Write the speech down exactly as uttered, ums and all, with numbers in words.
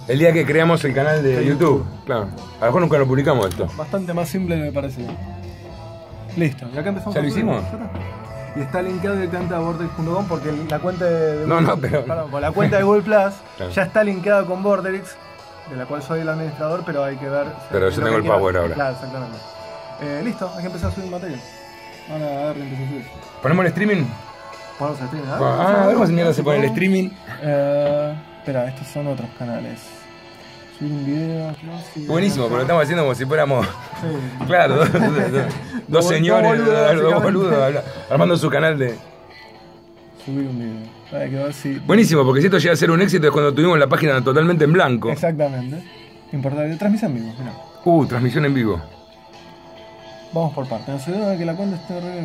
El día que creamos el canal de sí, YouTube. Claro. A lo mejor nunca lo publicamos esto. Bastante más simple me parece. Listo. Y acá empezamos. ¿Ya lo hicimos? Y está linkeado directamente a Vortex punto com porque la cuenta de... No, no, pero... Perdón, la cuenta de Google Plus claro. ya está linkeada con Vortex, de la cual soy el administrador, pero hay que ver... Pero yo tengo el power ahora. Claro, exactamente. Eh, listo, hay que empezar a subir material. Ahora a ver, empezar a subir. ¿Ponemos el streaming? Ponemos el streaming, ¿eh? Ah, a ver cómo se mierda se pone el streaming. Eh, espera, estos son otros canales. Subir un video... No, sí, buenísimo, pero lo estamos haciendo como si fuéramos... Sí. Claro, dos, dos, dos, dos señores, dos boludos, armando su canal de... Subir un video. Hay que ver si... Buenísimo, porque si esto llega a ser un éxito es cuando tuvimos la página totalmente en blanco. Exactamente. Importante. Transmisión en vivo, mirá. Uh, transmisión en vivo. Vamos por partes. Nos aseguramos de que la cuenta esté re...